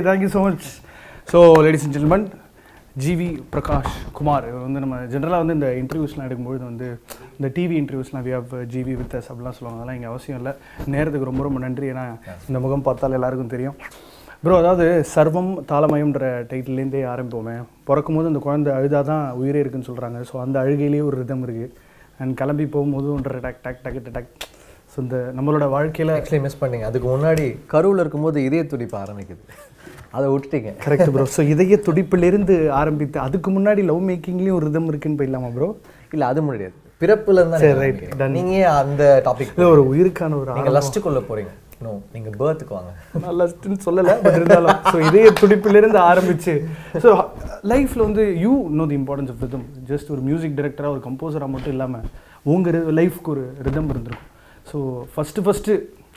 thank you so much. So, ladies and gentlemen, GV Prakash Kumar. வந்து நம்ம ஜெனரலாக வந்து இந்த இன்டர்வியூஸ்லாம் எடுக்கும்போது வந்து இந்த டிவி இன்டர்வியூஸ்லாம் we have GV with us அப்படிலாம் சொல்லுவாங்க. அதெல்லாம் இங்கே அவசியம் இல்லை. நேரத்துக்கு ரொம்ப ரொம்ப நன்றி. ஏன்னா இந்த முகம் பார்த்தால் எல்லாருக்கும் தெரியும். ப்ரோ, அதாவது சர்வம் தாளமயம்ன்ற டைட்டிலேருந்தே ஆரம்பிப்போமே. பிறக்கும் போது அந்த குழந்தை அழுதா தான் உயிரே இருக்குன்னு சொல்கிறாங்க. ஸோ அந்த அழுகையிலேயே ஒரு ரிதம் இருக்குது. அண்ட் கிளம்பி போகும்போது ஒன்றரை டக் டக் டக் டக். ஸோ இந்த நம்மளோட வாழ்க்கையில் ஆக்சுவலி மிஸ் பண்ணிங்க. அதுக்கு முன்னாடி கருவில் இருக்கும்போது இதய துடிப்பு ஆரம்பிக்குது, அதை விட்டுட்டீங்க. Correct bro. ஸோ இதய துடிப்பிலிருந்து ஆரம்பித்து அதுக்கு முன்னாடி லவ் மேக்கிங்லேயும் ஒரு ரிதம் இருக்குன்னு போயிடலாமா ப்ரோ? இல்லை, அது முடியாது. பிறப்புல இருந்தால் நீங்கள் அந்த டாபிக் ஒரு உயிருக்கான ஒரு நீங்கள் லஸ்ட்டுக்குள்ளே போகிறீங்க. நோ, நீங்கள் பேர்த்துக்கு வாங்க. நான் லஸ்ட்டுன்னு சொல்லலை, பட் இருந்தாலும் ஸோ இதய துடிப்பிலிருந்து ஆரம்பிச்சு ஸோ லைஃப்பில் வந்து you know the importance of rhythm. Just ஒரு மியூசிக் டைரக்டராக ஒரு கம்போசராக மட்டும் இல்லாமல் உங்கள் லைஃப்க்கு ஒரு ரிதம் இருந்திருக்கும். ஸோ ஃபஸ்ட்டு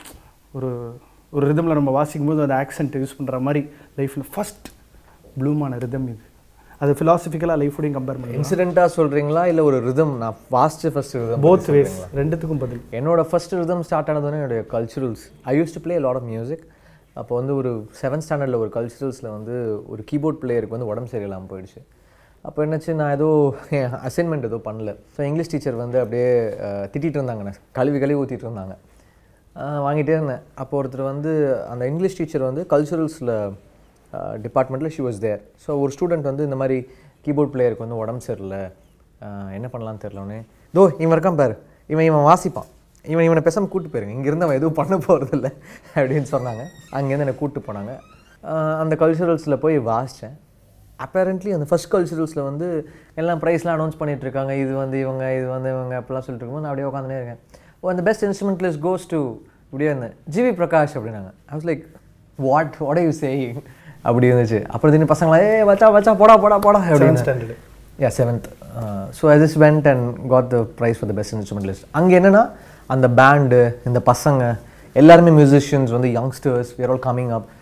ஒரு ரிதமில் நம்ம வாசிக்கும் போது அந்த ஆக்சென்ட் யூஸ் பண்ணுற மாதிரி லைஃப்பில் ஃபஸ்ட் ப்ளூமான ரிதம் இது. அது ஃபிலாசபிக்கலாக லைஃபோடையும் கம்பேர் பண்ணி இன்சிடென்ட்டாக சொல்கிறீங்களா இல்லை ஒரு ரிதம்? நான் ஃபஸ்ட்டு ரிதம் போத் வேஸ், ரெண்டுத்துக்கும் பதில். என்னோட ஃபஸ்ட் ரிதம் ஸ்டார்ட் ஆனதுன்னு என்னுடைய culturals. I use to play lot of music. அப்போ வந்து ஒரு 7th ஸ்டாண்டர்டில் ஒரு கல்ச்சுரல்ஸில் வந்து ஒரு கீபோர்ட் பிளேயருக்கு வந்து உடம்பு சரியில்லாமல் போயிடுச்சு. அப்போ என்னாச்சு, நான் ஏதோ அசைன்மெண்ட் ஏதோ பண்ணல. ஸோ இங்கிலீஷ் டீச்சர் வந்து அப்படியே திட்டிகிட்டு இருந்தாங்க, கழுவி ஊற்றிட்டு இருந்தாங்க. வாங்கிட்டே இருந்தேன். அப்போ ஒருத்தர் வந்து அந்த இங்கிலீஷ் டீச்சர் வந்து கல்ச்சுரல்ஸில் டிபார்ட்மெண்ட்டில் ஷி வாஸ் தேர். ஸோ ஒரு ஸ்டூடெண்ட் வந்து இந்த மாதிரி கீபோர்ட் பிளேயருக்கு வந்து உடம்பு சரியில்லை, என்ன பண்ணலான்னு தெரிலனே, தோ இவன் இருக்கான் பாரு, இவன் வாசிப்பான், இவனை பேசாமல் கூப்பிட்டு போயிருங்க, இங்கேருந்து அவன் எதுவும் பண்ண போகிறதில்ல அப்படின்னு சொன்னாங்க. அங்கேருந்து என்னை கூப்பிட்டு போனாங்க. அந்த கல்ச்சுரல்ஸில் போய் வாசித்தேன். அப்பேரண்ட்லி அந்த ஃபஸ்ட் கல்ச்சுரல்ஸில் வந்து எல்லாம் ப்ரைஸ்லாம் அனௌன்ஸ் பண்ணிகிட்ருக்காங்க. இது வந்து இவங்க அப்படிலாம் சொல்லிட்டு இருக்கும்போது நான் அப்படியே உட்காந்துனே இருக்கேன். அந்த பெஸ்ட் இன்ஸ்ட்ருமெண்டலிஸ்ட் கோஸ் டு இப்படியே இருந்தேன், GV Prakash அப்படின்னாங்க. I was like what are you saying அப்படி இருந்துச்சு. அப்புறம் திடீர்னு பசங்களா வச்சா போடா அப்படின்னு. Yeah, 7th. So I just went and got the prize for the best instrumentalist. அங்கே என்னென்னா அந்த பேண்டு, இந்த பசங்க எல்லாருமே மியூசிஷியன்ஸ் வந்து youngsters, we are all coming up.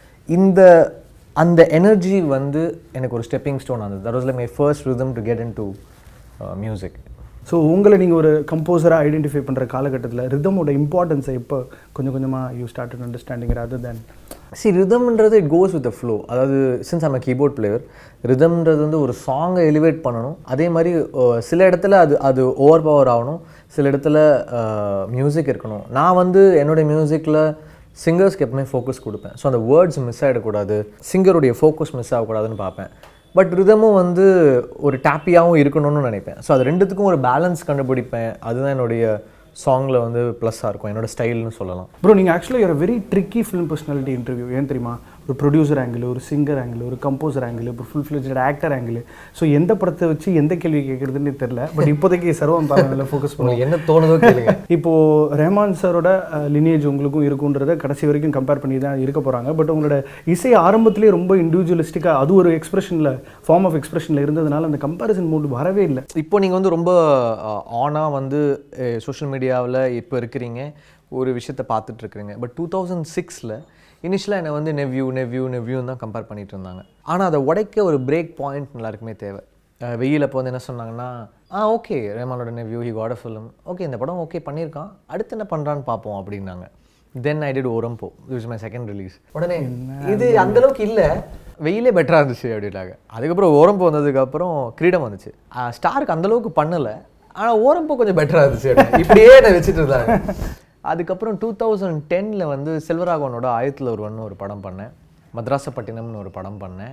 அந்த எனர்ஜி வந்து எனக்கு ஒரு ஸ்டெப்பிங் ஸ்டோன் ஆனது. That was like my first rhythm to get in to music. So உங்களை நீங்கள் ஒரு கம்போசராக ஐடென்டிஃபை பண்ணுற காலகட்டத்தில் ரிதமோட இம்பார்ட்டன்ஸை இப்போ கொஞ்சமாக you started understanding other than ரிதம்ன்றது it goes with the flow. அதாவது சின்ஸ் ஐம் கீபோர்ட் பிளேயர், ரிதம்ன்றது வந்து ஒரு சாங்கை எலிவேட் பண்ணணும். அதே மாதிரி சில இடத்துல அது ஓவர் பவர் ஆகணும், சில இடத்துல மியூசிக் இருக்கணும். நான் வந்து என்னுடைய மியூசிக்கில் சிங்கர்ஸ்க்கு எப்பவுமே ஃபோக்கஸ் கொடுப்பேன். ஸோ அந்த வேர்ட்ஸ் மிஸ் ஆகிடக்கூடாது, சிங்கருடைய ஃபோக்கஸ் மிஸ் ஆகக்கூடாதுன்னு பார்ப்பேன். பட் ரிதமும் வந்து ஒரு டேப்பியாகவும் இருக்கணும்னு நினைப்பேன். ஸோ அது ரெண்டுத்துக்கும் ஒரு பேலன்ஸ் கண்டுபிடிப்பேன். அதுதான் என்னுடைய சாங்கில் வந்து ப்ளஸ்ஸாக இருக்கும், என்னோட ஸ்டைல்னு சொல்லலாம். ப்ரோ, நீங்கள் ஆக்சுவலாக ஒரு very tricky film personality interview. ஏன் தெரியுமா? ஒரு ப்ரொடியூசர் ஆங்கிள், ஒரு சிங்கர் ஆங்கிள், ஒரு கம்போசர் ஆங்கிள், ஒரு full fledged actor angle. So எந்த படத்தை வச்சு எந்த கேள்வி கேட்குறதுன்னு தெரில. பட் இப்போதைக்கு சர்வம் தானத்தில் ஃபோக்கஸ் பண்ணுவோம். என்ன தோணுதோ கேளுங்க. இப்போது ரஹ்மான் சாரோட லினியேஜ் உங்களுக்கும் இருக்குன்றதை கடைசி வரைக்கும் கம்பேர் பண்ணி தான் இருக்க போகிறாங்க. பட் உங்களோட இசை ஆரம்பத்திலே ரொம்ப இண்டிவிஜுவலிஸ்டிக்காக அது ஒரு எக்ஸ்பிரஷனில் ஃபார்ம் ஆஃப் எக்ஸ்பிரஷனில் இருந்ததுனால அந்த கம்பேரிசன் மூட் வரவே இல்லை. இப்போ நீங்கள் வந்து ரொம்ப ஆனாக வந்து சோஷியல் மீடியாவில் இப்போ இருக்கிறீங்க, ஒரு விஷயத்தை பார்த்துட்ருக்குறீங்க. பட் 2006 இனிஷியலாக என்னை வந்து நெவ்யூன்னு தான் கம்பேர் பண்ணிகிட்டு இருந்தாங்க. ஆனால் அதை உடைக்க ஒரு பிரேக் பாயிண்ட் எல்லாருக்குமே தேவை. வெயில் அப்போ வந்து என்ன சொன்னாங்கன்னா, ஓகே ரஹ்மானோட nephew, he got a film, okay இந்த படம் ஓகே பண்ணியிருக்கான், அடுத்து என்ன பண்ணுறான்னு பார்ப்போம் அப்படின்னாங்க. Then I did Orampo, it is my second release. உடனே இது அந்தளவுக்கு இல்லை, வெயிலே பெட்டராக இருந்துச்சு அப்படின்னாங்க. அதுக்கப்புறம் ஓரம்போ வந்ததுக்கப்புறம் கிரீடம் வந்துச்சு. ஸ்டாருக்கு அந்தளவுக்கு பண்ணலை, ஆனால் ஓரம்போ கொஞ்சம் பெட்டராக இருந்துச்சு. இப்படியே என்னை வச்சுட்டு இருந்தாங்க. அதுக்கப்புறம் 2010 வந்து செல்வராகவனோட ஆயத்தில் ஒரு படம் பண்ணேன், மத்ராசப்பட்டினம்னு ஒரு படம் பண்ணேன்.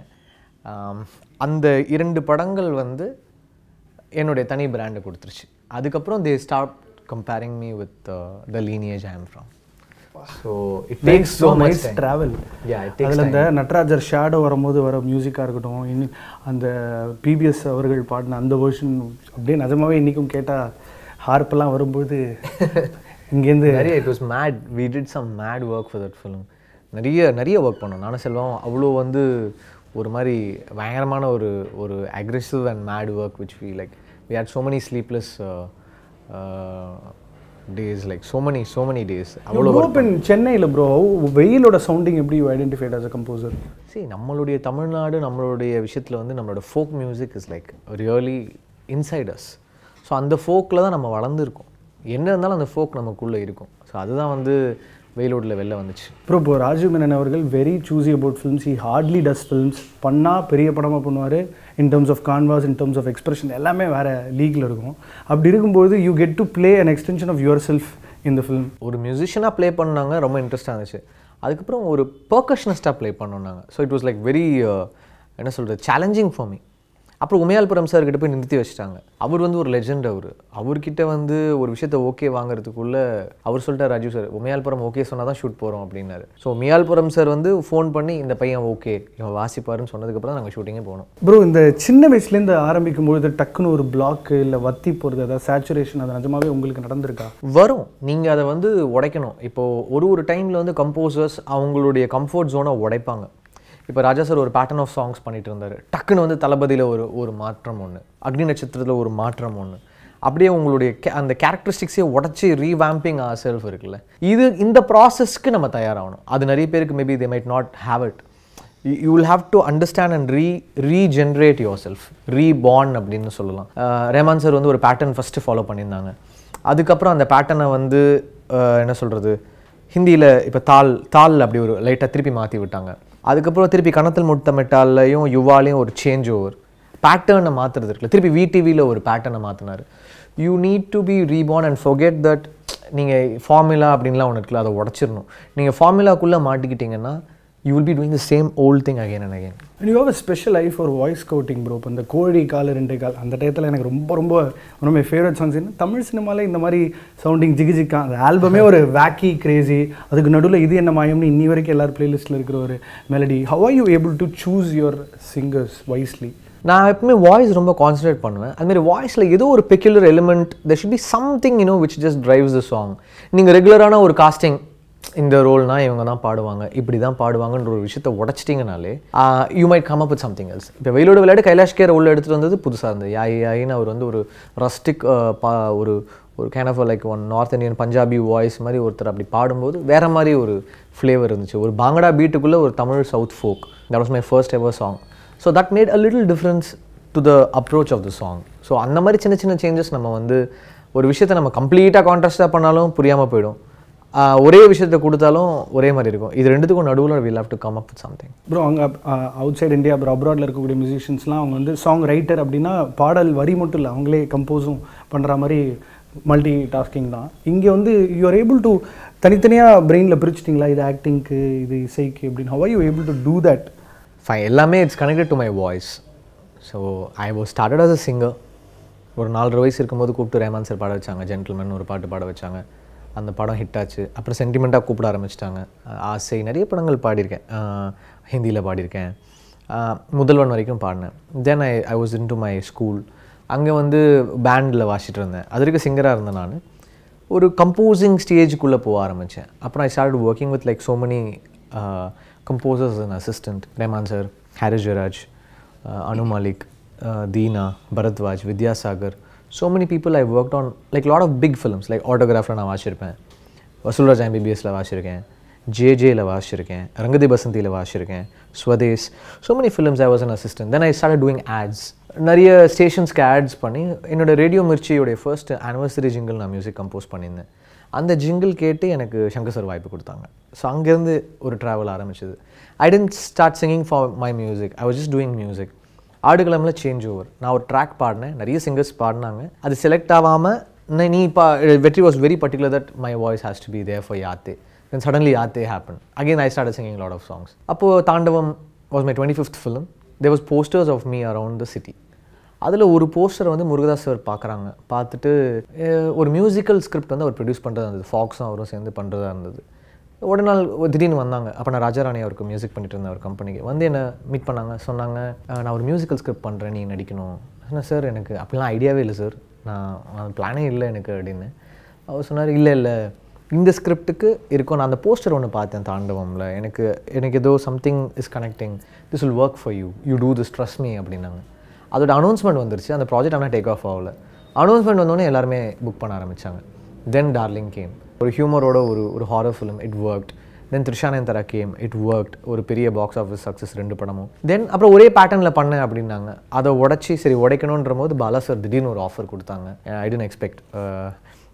அந்த 2 படங்கள் வந்து என்னுடைய தனி பிராண்டை கொடுத்துருச்சு. அதுக்கப்புறம் they start comparing me with the lineage I am from. So it takes so much travel. அதில் அந்த நட்ராஜர் ஷேடோ வரும்போது வர மியூசிக்காக இருக்கட்டும், இன்னும் அந்த பிபிஎஸ் அவர்கள் பாடின அந்த வேர்ஷன் அப்படியே நிஜமாவே இன்றைக்கும் கேட்டால் ஹார்ப்பெல்லாம் வரும்போது இங்கேருந்து நிறைய it was made. We did some mat work for that film. நிறைய ஒர்க் பண்ணோம். நானும் செல்வம் அவ்வளோ வந்து ஒரு மாதிரி பயங்கரமான ஒரு aggressive and mat work which we like we had so many sleepless days, like so many days. அவ்வளோ சென்னையில் ப்ரோ வெயிலோட சவுண்டிங் எப்படி you identified as a composer? நம்மளுடைய தமிழ்நாடு, நம்மளுடைய விஷயத்தில் வந்து நம்மளோட folk music is like really insiders. So அந்த ஃபோக்கில் தான் நம்ம வளர்ந்துருக்கோம். என்ன இருந்தாலும் அந்த ஃபோக் நமக்குள்ளே இருக்கும். ஸோ அதுதான் வந்து வெயிலோடில் வெளில வந்துச்சு. ப்ரோ இப்போ ராஜீவ் மேனன் அவர்கள் very choosy about films. He hardly does films. பண்ணால் பெரிய படமாக பண்ணுவார். In terms of canvas, in terms of expression எல்லாமே வேறு லீக்கில் இருக்கும். அப்படி இருக்கும்போது you get to play an extension of your self இந்த ஃபிலிம். ஒரு மியூசிஷியனாக ப்ளே பண்ணாங்க, ரொம்ப இன்ட்ரெஸ்டாக இருந்துச்சு. அதுக்கப்புறம் ஒரு பெர்கஷனிஸ்டாக ப்ளே பண்ணோன்னாங்க. So it was like very என்ன சொல்கிறது, சேலஞ்சிங் ஃபார் மீ. அப்புறம் உமையால்புரம் சார்கிட்ட போய் நிறுத்தி வச்சுட்டாங்க. அவர் வந்து ஒரு லெஜெண்ட். அவர்கிட்ட வந்து ஒரு விஷயத்தை ஓகே வாங்குறதுக்குள்ளே அவர் சொல்லிட்டார், ராஜீவ் சார் உமையால்புரம் ஓகே சொன்னால் தான் ஷூட் போகிறோம் அப்படின்னாரு. ஸோ உமையால்புரம் சார் வந்து ஃபோன் பண்ணி இந்த பையன் ஓகே இவன் வாசிப்பாருன்னு சொன்னதுக்கப்புறம் தான் நாங்கள் ஷூட்டிங்கே போனோம். ப்ரோ இந்த சின்ன வயசுலேருந்து ஆரம்பிக்கும்பொழுது டக்குன்னு ஒரு பிளாக்கு இல்லை வத்தி போகிறது, அதாவது சேச்சுரேஷன், அது நிஜமாவே உங்களுக்கு நடந்திருக்கா? வரும். நீங்கள் அதை வந்து உடைக்கணும். இப்போது ஒரு டைமில் வந்து கம்போசர்ஸ் அவங்களுடைய கம்ஃபர்ட் ஜோனை உடைப்பாங்க. இப்போ ராஜா சார் ஒரு பேட்டர்ன் ஆஃப் சாங்ஸ் பண்ணிட்டு இருந்தார். டக்குன்னு வந்து தளபதியில் ஒரு மாற்றம் ஒன்று, அக்னி நட்சத்திரத்தில் ஒரு மாற்றம் ஒன்று, அப்படியே உங்களுடைய அந்த கேரக்டரிஸ்டிக்ஸே உடச்சி ரீவேம்பிங் ஆர் செல்ஃப் இருக்குல்ல, இந்த ப்ராசஸ்க்கு நம்ம தயாராகணும். அது நிறைய பேருக்கு maybe they might not have it. You will have to understand and regenerate your self, reborn அப்படின்னு சொல்லலாம். ரஹ்மான் சார் வந்து ஒரு பேட்டர்ன் ஃபஸ்ட்டு ஃபாலோ பண்ணியிருந்தாங்க. அதுக்கப்புறம் அந்த பேட்டர்னை வந்து என்ன சொல்கிறது, ஹிந்தியில் இப்போ தால் அப்படி ஒரு லைட்டாக திருப்பி மாற்றி விட்டாங்க. அதுக்கப்புறம் திருப்பி கணத்தில் முத்தமிட்டாலையும் யுவாலையும் ஒரு சேஞ்ச் ஓவர், பேட்டர்னை மாற்றுறது இருக்குல்ல, திருப்பி விடிவியில் ஒரு பேட்டர்னை மாற்றினார். You need to be reborn and forget that நீங்கள் ஃபார்முலா அப்படின்லாம் ஒன்று இருக்குல்ல, அதை உடச்சிடணும். நீங்கள் ஃபார்முலாக்குள்ளே மாட்டிக்கிட்டிங்கன்னா you will be doing the same old thing again and again. And you have a special eye for voice scouting bro. இப்போ இந்த கோழி கால் ரெண்டு கால் அந்த டயத்தில் எனக்கு ரொம்ப one of my favourite songs என்ன தமிழ் சினிமாவில் இந்த மாதிரி சவுண்டிங் ஜிகிஜிக்கா அந்த ஆல்பமே ஒரு வேக்கி கிரேசி, அதுக்கு நடுவில் இது என்ன மாயம்னு இன்னி வரைக்கும் எல்லாரும் பிளேலிஸ்ட்டில் இருக்கிற ஒரு melody. How are you able to choose your singers wisely? நான் எப்பவுமே வாய்ஸ் ரொம்ப கான்சன்ட்ரேட் பண்ணுவேன். அதுமாதிரி வாய்ஸில் ஏதோ ஒரு peculiar element, there should be something which just drives the song. நீங்கள் ரெகுலரான ஒரு காஸ்டிங், இந்த ரோல்னால் இவங்க தான் பாடுவாங்க, இப்படி தான் பாடுவாங்கன்ற ஒரு விஷயத்தை உடச்சிட்டிங்கனாலே you might come up with something else. இப்போ வெயிலோட விளையாட்டு கைலாஷ்கேர் உள்ள எடுத்துகிட்டு வந்தது புதுசாக இருந்தது. யாயின்னு அவர் வந்து ஒரு ரஸ்டிக் ஒரு kind of like one north Indian Punjabi voice மாதிரி ஒருத்தர் அப்படி பாடும்போது வேறு மாதிரி ஒரு ஃப்ளேவர் இருந்துச்சு. ஒரு பாங்கடா பீட்டுக்குள்ளே ஒரு Tamil south folk, that was my first ever song. So that made a little difference to the approach of the song. So அந்த மாதிரி சின்ன சின்ன சேஞ்சஸ் நம்ம வந்து ஒரு விஷயத்தை நம்ம கம்ப்ளீட்டாக கான்ட்ராஸ்டாக பண்ணாலும் புரியாமல் போயிடும், ஒரே விஷயத்தை கொடுத்தாலும் ஒரே மாதிரி இருக்கும். இது ரெண்டுத்துக்கும் நடுவில் will have to come up with something. Bro அங்கே அவுட் சைட் இந்தியா அப்புறம் அப்ராடில் இருக்கக்கூடிய மியூசிஷியன்ஸ்லாம் அவங்க வந்து சாங் ரைட்டர் அப்படின்னா பாடல் வரி மட்டும் இல்லை, அவங்களே கம்போஸும் பண்ணுற மாதிரி மல்டி டாஸ்கிங் தான். இங்கே வந்து யூ ஆர் ஏபிள் டு தனித்தனியாக பிரெயினில் பிரிச்சிட்டிங்களா, இது ஆக்டிங்க்கு இது இசைக்கு அப்படின்னு? How are you able to do that? Fine, எல்லாமே it's connected to my voice. So I was started as a singer. ஒரு 4 வயசு இருக்கும்போது கூப்பிட்டு ரஹ்மான் சார் பாட வச்சாங்க, ஜென்டில்மேன் ஒரு பாட்டு பாட வச்சாங்க. அந்த படம் ஹிட் ஆச்சு. அப்புறம் சென்டிமெண்ட்டாக கூப்பிட ஆரம்பிச்சிட்டாங்க. ஆசை நிறைய படங்கள் பாடியிருக்கேன், ஹிந்தியில் பாடியிருக்கேன், முதல்வன் வரைக்கும் பாடினேன். Then I was in to my school. அங்கே வந்து பேண்டில் வாசிட்டு இருந்தேன். அது வரைக்கும் சிங்கராக இருந்தேன். நான் ஒரு கம்போசிங் ஸ்டேஜுக்குள்ளே போக ஆரம்பித்தேன். அப்புறம் I start working with like so many composers and assistant. Rahman sir, Harris Jayaraj, Anu Malik, Deena, Bharadwaj, Vidyasagar. So many people I worked on, like a lot of big films, like Autograph நான் வாசிச்சிருப்பேன், Vasoolraj MBBSல வாசிச்சிருக்கேன், JJல வாசிச்சிருக்கேன், ரங்கதி பசந்தியில் வாசிச்சிருக்கேன், Swadesh. So many films I was an assistant. Then I started doing ads. நிறைய ஸ்டேஷன்ஸ்க்கு ads பண்ணி என்னோட radio மிர்ச்சியோடைய first anniversary jingle நான் music compose பண்ணியிருந்தேன். அந்த jingle கேட்டு எனக்கு சங்கர் சார் வாய்ப்பு கொடுத்தாங்க. ஸோ அங்கேருந்து ஒரு ட்ராவல் ஆரம்பிச்சது. I tend start singing for my music, I was just doing music. ஆடுகளமில் சேஞ்ச் ஓவர். நான் ஒரு ட்ராக் பாடினேன், நிறைய சிங்கர்ஸ் பாடினாங்க, அது செலக்ட் ஆகாமல் நீ Vetri was very particular that my voice has to be there for Yathe. Then suddenly Yathe happen. Again I start singing lot of songs. அப்போது Thaandavam was my 25th film. There was posters of me around the city. அதில் ஒரு போஸ்டரை வந்து Murugadoss sir பார்க்குறாங்க. பார்த்துட்டு ஒரு musical script வந்து அவர் produce பண்ணுறதா இருந்தது, ஃபாக்ஸும் அவரும் சேர்ந்து பண்ணுறதா இருந்தது. ஒரு நாள் திடீர்னு வந்தாங்க. அப்போ நான் ராஜாராணி அவருக்கு மியூசிக் பண்ணிட்டு இருந்தேன் ஒரு கம்பெனிக்கு. வந்து என்னை மீட் பண்ணாங்க. சொன்னாங்க, நான் ஒரு மியூசிக்கல் ஸ்கிரிப்ட் பண்ணுறேன், நீ நடிக்கணும். சொன்னேன், சார் எனக்கு அப்படிலாம் ஐடியாவே இல்லை சார், நான் பிளானே இல்லை எனக்கு அப்படின்னு. அவர் சொன்னார், இல்லை இந்த ஸ்கிரிப்டுக்கு இருக்கும். நான் அந்த போஸ்டர் ஒன்று பார்த்தேன் தாண்டவமில், எனக்கு ஏதோ something is connecting, this will work for you, you do this, trust me அப்படின்னாங்க. அதோட அனௌன்ஸ்மெண்ட் வந்துருச்சு. அந்த ப்ராஜெக்ட் ஆனால் டேக் ஆஃப் ஆகல. அனௌன்ஸ்மெண்ட் வந்தோடனே எல்லாருமே புக் பண்ண ஆரம்பித்தாங்க. தென் டார்லிங் கேம், ஒரு ஹியூமரோட ஒரு horror film, it worked. Then த்ரிஷானந்தரா கேம், இட் ஒர்க்ட். ஒரு பெரிய பாக்ஸ் ஆஃபீஸ் சக்ஸஸ் 2 படமும். தென் அப்புறம் ஒரே பேட்டர்னில் பண்ணேன் அப்படின்னாங்க. அதை உடைச்சி சரி உடைக்கணுன்ற போது பாலா சார் திடீர்னு ஒரு ஆஃபர் கொடுத்தாங்க. I tend expect.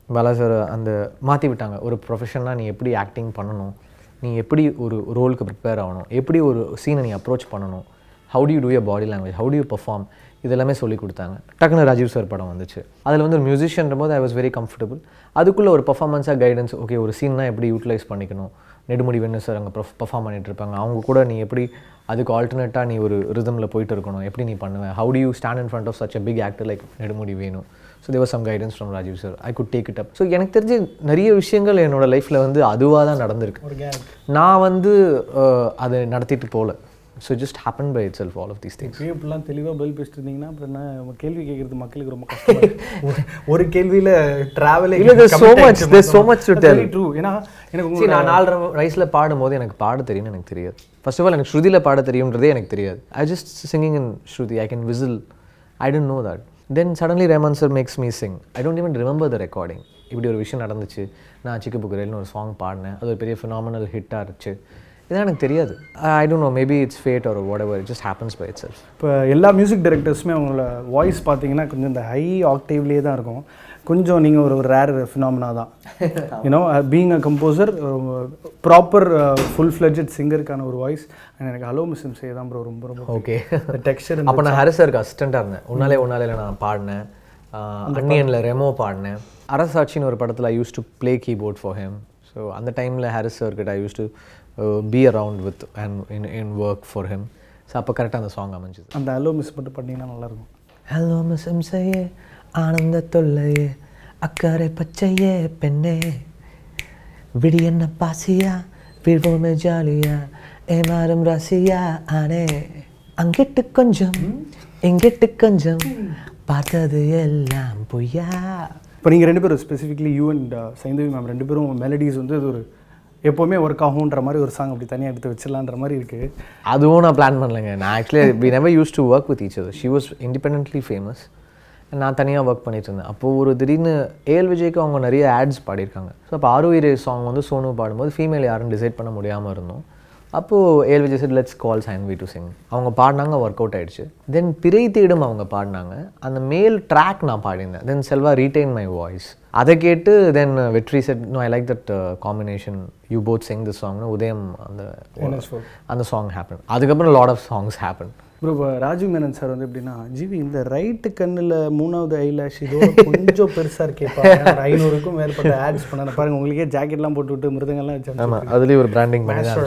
Bala sir அந்த மாற்றி விட்டாங்க. ஒரு ப்ரொஃபஷனாக நீ எப்படி ஆக்டிங் பண்ணணும், நீ எப்படி ஒரு ரோலுக்கு ப்ரிப்பேர் ஆகணும், எப்படி ஒரு சீனை நீ அப்ரோச் பண்ணணும், how do you do your body language, how do you perform, இதெல்லாமே சொல்லி கொடுத்தாங்க. டக்குன்னு ராஜீவ் சார் படம் வந்துச்சு. அதில் வந்து ஒரு மியூசிஷியன்ற போது ஐ வாஸ் வெரி கம்ஃபர்டபிள். அதுக்குள்ளே ஒரு பர்ஃபார்மன்ஸாக கைடன்ஸ், ஓகே ஒரு சீன்னா எப்படி யூட்டிலைஸ் பண்ணிக்கணும், நெடுமுடி வேணு சார் அங்கே பர்ஃபார்ம் பண்ணிட்டு இருப்பாங்க, அவங்க கூட நீ எப்படி அதுக்கு ஆல்டர்னேட்டாக நீ ஒரு ரிதமில் போயிட்டு இருக்கணும், எப்படி நீ பண்ணுவேன், how do you stand in front of such a big actor like Nedumudi Venu. So there was some guidance from Rajiv sir. I could take it up. So எனக்கு தெரிஞ்சு நிறைய விஷயங்கள் என்னோடய லைஃப்பில் வந்து அதுவாக தான் நடந்திருக்கு. நான் வந்து அதை நடத்திட்டு போகல. So just happen by it self all of these things. இப்படிலாம் தெளிவாக பதில் பேசிட்டு இருந்தீங்கன்னா அப்புறம் என்ன கேள்வி கேட்குறது மக்களுக்கு ரொம்ப கஷ்டம். ஒரு கேள்வியில் ட்ராவலே இல்லை, there's so much to tell. True. ஏன்னா எனக்கு நான் 4.5 வயசில் பாடும்போது எனக்கு பாட தெரியும்னு எனக்கு தெரியாது. ஃபர்ஸ்ட் ஆஃப் ஆல் எனக்கு ஸ்ருதியில் பாட தெரியும்ன்றதே எனக்கு தெரியாது. I just singing in shruti, I can whistle, I don't know that. Then suddenly Rahman sir makes me sing. I don't even remember the recording. இப்படி ஒரு விஷயம் நடந்துச்சு, நான் சிக்கு புக்குரேல்னு ஒரு சாங் பாடினேன், அது ஒரு பெரிய ஃபினாமினல் ஹிட்டாக இருந்துச்சு, இதெல்லாம் எனக்கு தெரியாது. I don't know, maybe it's fate or whatever, it just happens by it self. இப்போ எல்லா மியூசிக் டைரக்டர்ஸுமே அவங்களோட வாய்ஸ் பார்த்தீங்கன்னா கொஞ்சம் இந்த ஹை ஆக்டேவ்லேயே தான் இருக்கும். கொஞ்சம் நீங்கள் ஒரு ரேர் ஃபினாமினா தான். You know being a composer, proper full fledged சிங்கருக்கான ஒரு வாய்ஸ். எனக்கு ஹலோ மிஸ்ஸம் செய்ய தான் ப்ரோ ரொம்ப ரொம்ப ஓகே. டெக்ஸ்சர். அப்போ நான் ஹரிஸ் சாருக்கு அசிஸ்டண்ட்டாக இருந்தேன். ஒன்னாலே நான் பாடினேன், அன்னியனில் ரெமோ பாடினேன், அரசாட்சின்னு ஒரு படத்தில் I use to play keyboard for him. So அந்த டைமில் ஹரிஸ் சார்கிட்ட I use to be around with and in work for him. So அப்போ கரெக்டாக அந்த சாங் அமைஞ்சுது. அந்த ஹலோ மிஸ் மட்டும் பண்ணிங்கன்னா நல்லாயிருக்கும். ஹலோ மிஸ் செய்ய ஆனந்த தொல்லையே அக்கறை பச்சையே பெண்ணே விடி என்ன பாசியா விழுவோமே ஜாலியா ஏமாறும் ராசியா ஆனே அங்கிட்டு கொஞ்சம் இங்கிட்டு கொஞ்சம் பார்த்தது எல்லாம் பொய்யா. இப்போ நீங்கள் ரெண்டு பேரும் specifically you and Saindhavi ma'am ரெண்டு பேரும் மெலடிஸ் வந்து அது ஒரு எப்போவுமே ஒர்க் ஆகுன்ற மாதிரி ஒரு சாங் அப்படி தனியாக எடுத்து வச்சிடலான்ற மாதிரி இருக்குது. அதுவும் நான் பிளான் பண்ணலைங்க. நான் actually we never use to work with each other. She was independently famous, நான் தனியாக ஒர்க் பண்ணிட்டு இருந்தேன். அப்போது ஒரு திடீர்னு ஏஎல் விஜய்க்கு அவங்க நிறைய ஆட்ஸ் பாடியிருக்காங்க. ஸோ அப்போ ஆரோயிரே சாங் வந்து சோனு பாடும்போது ஃபீமேல் யாரும் டிசைட் பண்ண முடியாமல் இருந்தோம். அப்போது AL Vijay said let's call Saindhavi to sing. அவங்க பாடினாங்க, ஒர்க் அவுட் ஆகிடுச்சு. தென் பிறை தேடும் அவங்க பாடினாங்க, அந்த மேல் ட்ராக் நான் பாடினேன். Then Selva retain my voice. அதை கேட்டு then Vetri said no I like that combination, you both sing this சாங்னு உதயம் அந்த சாங் ஹேப்பன். அதுக்கப்புறம் lot of songs happen. Bro இப்போ ராஜீவ் மேனன் சார் வந்து எப்படின்னா ஜிவி இந்த ரைட்டு கண்ணில் 3வது ஐலாஷ் இதோட கொஞ்சம் பெருசாக இருக்கேப்பா, 500க்கும் மேற்பட்ட ஆட்ஸ் பண்ண பாருங்க, உங்களுக்கே ஜாக்கெட்லாம் போட்டு விட்டு மிருதங்கள்லாம் வச்சு. ஆமாம், அதுலேயும் ஒரு பிராண்டிங்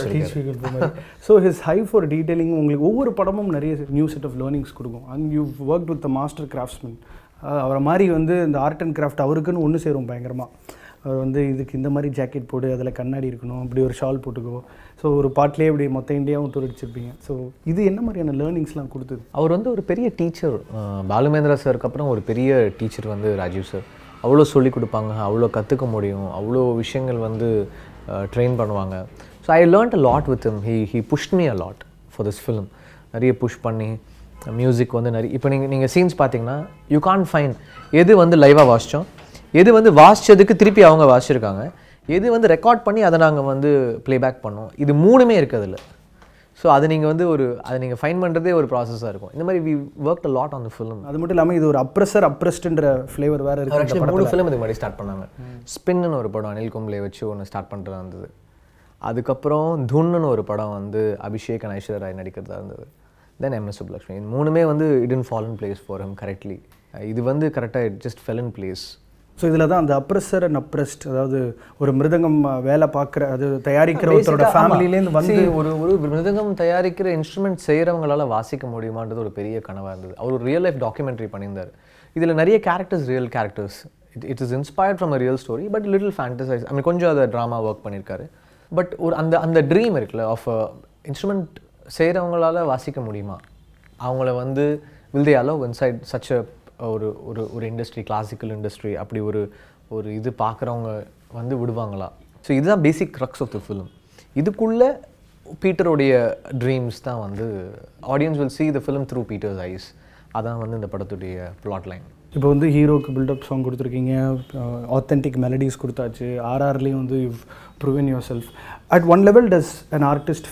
பண்ணி. So his high for detailing. உங்களுக்கு ஒவ்வொரு படமும் நிறைய நியூ செட் ஆஃப் லேர்னிங்ஸ் கொடுக்கும். And you work with the master craftsman. அவரை மாதிரி வந்து இந்த ஆர்ட் அண்ட் கிராஃப்ட் அவருக்குன்னு ஒன்று சேரும் பயங்கரமாக. அவர் வந்து இதுக்கு இந்த மாதிரி ஜாக்கெட் போடு, அதில் கண்ணாடி இருக்கணும், இப்படி ஒரு ஷால் போட்டுக்கோ. ஸோ ஒரு பாட்டிலே இப்படி மொத்த இந்தியாவும் டூர் அடிச்சிருப்பீங்க. ஸோ இது என்ன மாதிரியான லேர்னிங்ஸ்லாம் கொடுத்தது? அவர் வந்து ஒரு பெரிய டீச்சர். பாலுமேந்திரா சாருக்கு அப்புறம் ஒரு பெரிய டீச்சர் வந்து ராஜீவ் சார். அவ்வளோ சொல்லிக் கொடுப்பாங்க, அவ்வளோ கற்றுக்க முடியும், அவ்வளோ விஷயங்கள் வந்து ட்ரெயின் பண்ணுவாங்க. So I learned a lot with him. He pushed me a lot for this film. நிறைய புஷ் பண்ணி மியூசிக் வந்து நிறைய இப்போ நீங்கள் சீன்ஸ் பார்த்தீங்கன்னா யூ கான்ட் ஃபைண்ட் எது வந்து லைவாக வாசித்தோம், எது வந்து வாசித்ததுக்கு திருப்பி அவங்க வாசிச்சிருக்காங்க, எது வந்து ரெக்கார்ட் பண்ணி அதை நாங்கள் வந்து ப்ளேபேக் பண்ணோம். இது மூணுமே இருக்குது அதில். ஸோ அது நீங்கள் வந்து அதை நீங்கள் ஃபைன் பண்ணுறதே ஒரு ப்ராசஸாக இருக்கும். இந்த மாதிரி we work a lot on the film. அது மட்டும் இல்லாமல் இது ஒரு அப்ரெஸ்ட்ன்ற ஃப்ளேவர் வேறு இருக்குது. ஆக்சுவலி 3 ஃபிலிம் இதுக்கு முன்னாடி ஸ்டார்ட் பண்ணாங்க. ஸ்பின்னு ஒரு படம் அனில் கும்ப்ளே வச்சு ஒன்று ஸ்டார்ட் பண்ணுறதா இருந்தது. அதுக்கப்புறம் துன்னு ஒரு படம் வந்து அபிஷேக் அண்ட் ஐஸ்வர்யா ராய் நடிக்கிறதா இருந்தது. Then MS Subbulakshmi. இது மூணுமே வந்து it in fall in place for him correctly. இது வந்து கரெக்டாக it just fell in place. So இதில் தான் அந்த அப்ரெஸ்ஸர் அண்ட் அப்ரெஸ்ட், அதாவது ஒரு மிருதங்கம் வேலை பார்க்குற அது தயாரிக்கிற ஒருத்தரோட ஃபேமிலியிலேருந்து வந்து ஒரு மிருதங்கம் தயாரிக்கிற இன்ஸ்ட்ருமெண்ட் செய்கிறவங்களால வாசிக்க முடியுமான்றது ஒரு பெரிய கனவாக இருந்தது. அவர் ஒரு ரியல் லைஃப் டாக்குமெண்ட்ரி பண்ணியிருந்தார். இதில் நிறைய characters real characters. It is inspired from a real story but little fantasise. I mean கொஞ்சம் அதை ட்ராமா ஒர்க் பண்ணியிருக்காரு. பட் ஒரு அந்த ட்ரீம் இருக்குல்ல ஆஃப் இன்ஸ்ட்ருமெண்ட் செய்கிறவங்களால வாசிக்க முடியுமா, அவங்கள வந்து will they allow inside such ஒரு ஒரு ஒரு இண்டஸ்ட்ரி, கிளாசிக்கல் இண்டஸ்ட்ரி, அப்படி ஒரு இது பார்க்குறவங்க வந்து விடுவாங்களா? ஸோ இதுதான் basic crux of the film. இதுக்குள்ளே பீட்டருடைய ட்ரீம்ஸ் தான் வந்து audience will see the film through Peter's eyes. அதான் வந்து இந்த படத்துடைய பிளாட் லைன். இப்போ வந்து ஹீரோக்கு பில்டப் சாங் கொடுத்துருக்கீங்க, ஆத்தென்டிக் மெலடிஸ் கொடுத்தாச்சு, ஆர்ஆர்லேயும் வந்து you proven yourself. At one level does an artist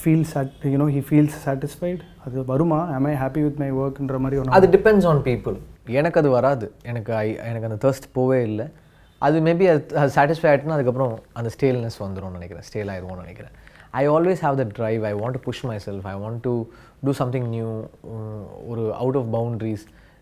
he feels satisfied? அது வருமா? am I happy with my workன்ற மாதிரி? அது டிபெண்ட்ஸ் ஆன் பீப்புள். எனக்கு அது வராது. எனக்கு அந்த தர்ஸ்ட் போவே இல்லை. அது மேபி அது சாட்டிஸ்ஃபை ஆகிட்டுனா அதுக்கப்புறம் அந்த ஸ்டேல்னஸ் வந்துடும் நினைக்கிறேன், ஸ்டேல் ஆயிடுவோம்னு நினைக்கிறேன். I always have that drive. I want to push myself. I want to do something new, ஒரு out of boundaries.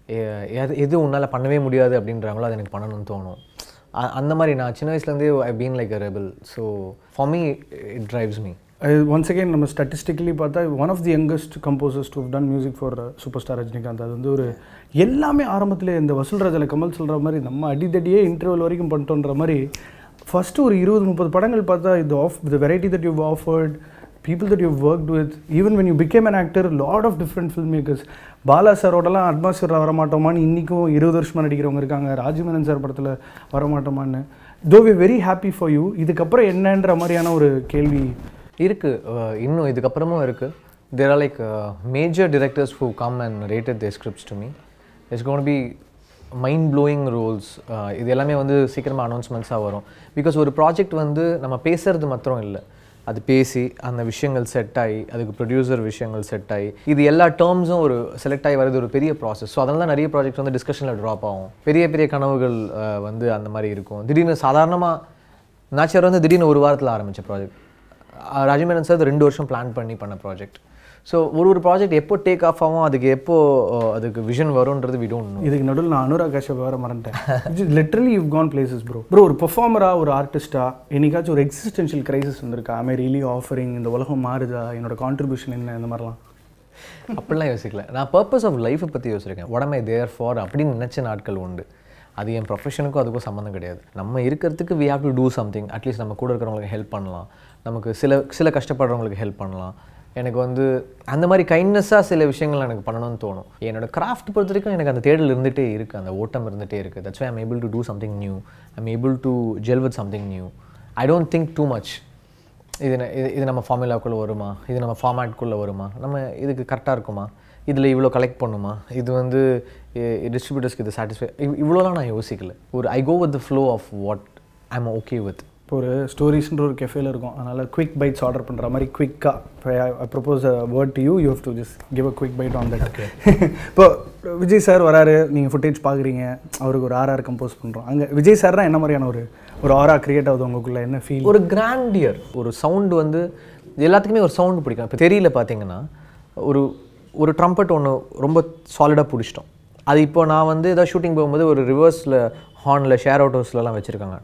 எது உன்னால் பண்ணவே முடியாது அப்படின்றாங்களோ அது எனக்கு பண்ணணும்னு தோணும். அந்த மாதிரி நான் சின்ன வயசுலேருந்தே I've been like a rebel. So for me it drives me. Once again நம்ம ஸ்டாட்டிஸ்டிக்கலி பார்த்தா one of the youngest composers to have done music for super star Rajinikanth. அது வந்து ஒரு எல்லாமே ஆரம்பத்தில் இந்த வசூல் ராஜால கமல் சொல்கிற மாதிரி நம்ம அடித்தடியே இன்டர்வல் வரைக்கும் பண்ணிட்டோன்ற மாதிரி ஃபஸ்ட்டு ஒரு 20-30 படங்கள் பார்த்தா the variety that you've offered, people that you've worked with, even when you became an actor, lot of different filmmakers. Bala சாரோடலாம் அட்மாஸ்பியரில் வரமாட்டோமான்னு இன்றைக்கும் 20 வருஷமாக நடிக்கிறவங்க இருக்காங்க. ராஜமேனன் சார் படத்தில் வரமாட்டோமான்னு. though we're very happy for you, இதுக்கப்புறம் என்னன்ற மாதிரியான ஒரு கேள்வி இருக்குது, இன்னும் இதுக்கப்புறமும் இருக்குது. there are like major directors who come and narrated their scripts to me. It's going to be mind blowing roles. இது எல்லாமே வந்து சீக்கிரமாக அனௌன்ஸ்மெண்ட்ஸாக வரும். பிகாஸ் ஒரு ப்ராஜெக்ட் வந்து நம்ம பேசுகிறது மாத்திரம் இல்லை, அது பேசி அந்த விஷயங்கள் செட் ஆகி அதுக்கு ப்ரொடியூசர் விஷயங்கள் செட் ஆகி இது எல்லா டேர்ம்ஸும் ஒரு செலக்ட் ஆகி வரது ஒரு பெரிய ப்ராசஸ். ஸோ அதனால தான் நிறைய ப்ராஜெக்ட்ஸ் வந்து டிஸ்கஷனில் ட்ராப் ஆகும். பெரிய பெரிய கனவுகள் வந்து அந்த மாதிரி இருக்கும். திடீர்னு சாதாரணமாக நாச்சியார் வந்து திடீர்னு ஒரு வாரத்தில் ஆரம்பித்த ப்ராஜெக்ட், ராஜமேனன் சார் 2 வருஷம் பிளான் பண்ண ப்ராஜெக்ட். ஸோ ஒரு ப்ராஜெக்ட் எப்போ டேக் ஆஃப் ஆகும், அதுக்கு எப்போ அதுக்கு விஷன் வரும்ன்றது வி டோன்ட் நோ. இதுக்கு நடுவில் நான் அனுராக் காஷ்யப் வேறு மறந்துட்டேன். Literally you gone places bro. ஒரு பெர்ஃபார்மராக ஒரு ஆர்டிஸ்ட்டாக என்னைக்காச்சும் ஒரு எக்ஸிஸ்டென்ஷியல் கிரைசிஸ் வந்திருக்கா? ஐ ரியலி ஆஃபரிங், இந்த உலகம் மாறுதா, என்னோட கான்ட்ரிபியூஷன் என்ன, இந்த மாதிரிலாம்? அப்படிலாம் யோசிக்கல. நான் பர்பஸ் ஆஃப் லைஃப்பை பற்றி யோசிச்சிருக்கேன். what am I there for அப்படின்னு நினச்ச நாட்கள் உண்டு. அது என் ப்ரொஃபஷனுக்கும் அதுக்கும் சம்மந்தம் கிடையாது. நம்ம இருக்கிறதுக்கு we have to do something. At least நம்ம கூட இருக்கிறவங்களுக்கு ஹெல்ப் பண்ணலாம், நமக்கு சில கஷ்டப்படுறவங்களுக்கு ஹெல்ப் பண்ணலாம். எனக்கு வந்து அந்த மாதிரி கைண்ட்னஸாக சில விஷயங்கள் எனக்கு பண்ணணும்னு தோணும். என்னோட கிராஃப்ட் பொறுத்த வரைக்கும் எனக்கு அந்த தேடல் இருந்துகிட்டே இருக்குது, அந்த ஓட்டம் இருந்துகிட்டே இருக்குது. That's why I'm able to do something new, I'm able to gel with something new. I don't think too much. இது நம்ம ஃபார்முலாக்குள்ளே வருமா, இது நம்ம ஃபார்மேட்குள்ளே வருமா, நம்ம இதுக்கு கரெக்டாக இருக்குமா, இதில் இவ்வளோ கலெக்ட் பண்ணுமா, இது வந்து டிஸ்ட்ரிபியூட்டர்ஸ்க்கு இது சாட்டிஸ்ஃபை, இவ்வளோலாம் நான் யோசிக்கல. ஒரு I go with the flow of what I am okay with. இப்போ ஒரு ஸ்டோரிஸ்ன்ற ஒரு கெஃபேல இருக்கும், அதனால் குவிக் பைட்ஸ் ஆர்டர் பண்ணுற மாதிரி குவிக்காக I propose a word to you, you have to just give a quick bite on that. Okay, இப்போ Vijay sir வராரு, நீங்கள் ஃபுட்டேஜ் பார்க்குறீங்க, அவருக்கு ஒரு ஆர்ஆர் கம்போஸ் பண்ணுறோம். அங்கே விஜய் சார்னா என்ன மாதிரியான ஒரு ஆரா கிரியேட் ஆகுது உங்களுக்குள்ள? என்ன ஃபீல்? ஒரு கிராண்டியர், ஒரு சவுண்டு வந்து எல்லாத்துக்குமே ஒரு சவுண்டு பிடிக்கும். இப்போ தெரியல பார்த்தீங்கன்னா ஒரு ட்ரம்பட் ஒன்று ரொம்ப சாலிடாக பிடிச்சிட்டோம். அது இப்போ நான் வந்து ஏதாவது ஷூட்டிங் போகும்போது ஒரு ரிவர்ஸில் ஹார்னில் ஷேர் அவுட் ஹவுஸ்லலாம் வச்சுருக்காங்க.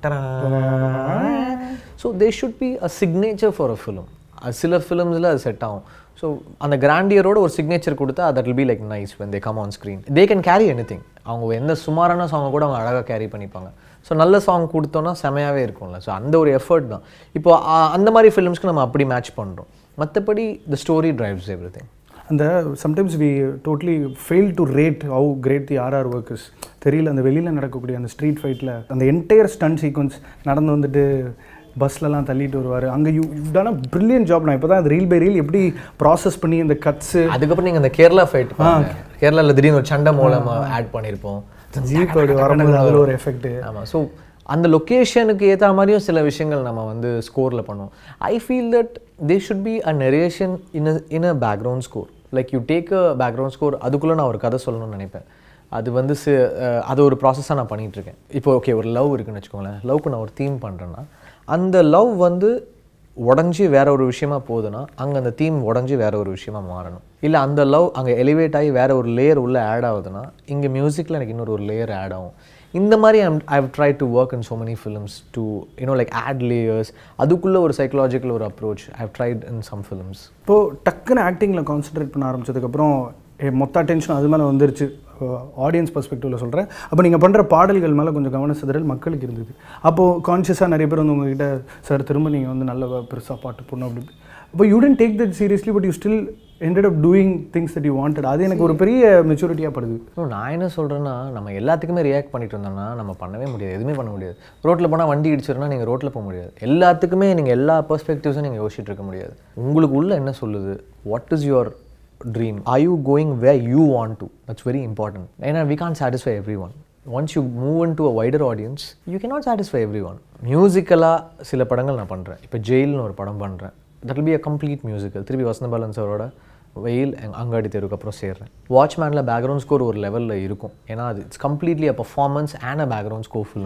So they should be a signature for a film. சில ஃபிலிம்ஸில் அது செட் ஆகும். ஸோ அந்த கிராண்டியரோட ஒரு சிக்னேச்சர் கொடுத்தா that will be like nice when they come on screen. They can carry anything. அவங்க எந்த சுமாரான சாங்கை கூட அவங்க அழகாக கேரி பண்ணிப்பாங்க. ஸோ நல்ல சாங் கொடுத்தோன்னா செமையாகவே இருக்கும்ல. ஸோ அந்த ஒரு எஃபர்ட் தான். இப்போ அந்த மாதிரி ஃபிலிம்ஸ்க்கு நம்ம அப்படி மேட்ச் பண்ணுறோம். மற்றபடி the story drives everything. அந்த sometimes we totally fail to rate how great the RR work is. தெரியல, அந்த வெளியில் நடக்கக்கூடிய அந்த ஸ்ட்ரீட் ஃபைட்டில் அந்த என்டையர் ஸ்டண்ட் சீக்வன்ஸ் நடந்து வந்துட்டு பஸ்லலாம் தள்ளிட்டு வருவார். அங்கே you done a brilliant job. நான் இப்போ தான் அந்த ரீல் பை ரீல் எப்படி ப்ராசஸ் பண்ணி அந்த கட்ஸு. அதுக்கப்புறம் நீங்கள் அந்த கேரளா ஃபைட், கேரளாவில் திடீர்னு ஒரு சண்டை மூலமாக ஆட் பண்ணியிருப்போம். ஜீப் அப்படி வரும்போது அதில் ஒரு எஃபெக்ட். ஆமாம். ஸோ அந்த லொக்கேஷனுக்கு ஏற்ற மாதிரியும் சில விஷயங்கள் நம்ம வந்து ஸ்கோரில் பண்ணுவோம். I feel that they should be a narration in a background score. Like you take a background score, அதுக்குள்ளே நான் ஒரு கதை சொல்லணும்னு நினைப்பேன். அது வந்து அது ஒரு ப்ராசஸாக நான் பண்ணிகிட்ருக்கேன். இப்போ ஓகே, ஒரு லவ் இருக்குன்னு வச்சுக்கோங்களேன். லவ்க்கு நான் ஒரு தீம் பண்ணுறேன்னா அந்த லவ் வந்து உடஞ்சி வேற ஒரு விஷயமா போகுதுன்னா அங்கே அந்த தீம் உடஞ்சி வேற ஒரு விஷயமா மாறணும். இல்லை அந்த லவ் அங்கே எலிவேட் ஆகி வேற ஒரு லேயர் உள்ளே ஆட் ஆகுதுன்னா இங்கே மியூசிக்கில் எனக்கு இன்னொரு லேயர் ஆட் ஆகும். இந்த மாதிரி I have try to work in so many films to like add layers. அதுக்குள்ளே ஒரு சைக்கலாஜிக்கல் ஒரு approach I have tried in some films. இப்போது டக்குன்னு ஆக்டிங்கில் கான்சன்ட்ரேட் பண்ண ஆரம்பிச்சதுக்கப்புறம் மொத்த அட்டென்ஷன் அது மேலே வந்துருச்சு. ஆடியன்ஸ் பர்ஸ்பெக்டிவில் சொல்கிறேன். அப்போ நீங்கள் பண்ணுற பாடல்கள் மேலே கொஞ்சம் கவன சிதறல் மக்களுக்கு இருந்தது. அப்போது கான்ஷியஸாக நிறைய பேர் வந்து உங்ககிட்ட சார் திரும்ப நீங்கள் வந்து நல்ல பெருசாக பாட்டு போடணும் அப்படி. அப்போ you tend take that seriously, but you still ended up doing things that you wanted. அது எனக்கு ஒரு பெரிய மெச்சூரிட்டியாக படுது. நான் என்ன சொல்கிறேன்னா, நம்ம எல்லாத்துக்குமே ரியாக்ட் பண்ணிட்டு இருந்தோம்னா நம்ம பண்ணவே முடியாது, எதுவுமே பண்ண முடியாது. ரோட்டில் போனால் வண்டி இடிச்சிருன்னா நீங்கள் ரோட்டில் போக முடியாது. எல்லாத்துக்குமே நீங்கள் எல்லா பெர்ஸ்பெக்டிவ்ஸும் நீங்கள் யோசிச்சுட்டு இருக்க முடியாது. உங்களுக்கு உள்ள என்ன சொல்லுது, what is your dream, are you going where you want to, that's very important. ஏன்னா we can't satisfy everyone. Once you move in to a wider audience you can not satisfy everyone. மியூசிக்கலாக சில படங்கள் நான் பண்ணுறேன். இப்போ ஜெயில்னு ஒரு படம் பண்ணுறேன். That will be a complete musical. திருப்பி வசந்த பாலன் சாரோட வெயில் அங்காடி தெருவுக்கு அப்புறம் சேர்றேன். வாட்ச்மேனில் பேக்ரவுண்ட் ஸ்கோர் ஒரு லெவலில் இருக்கும். ஏன்னா அது it's completely a performance and a background score film.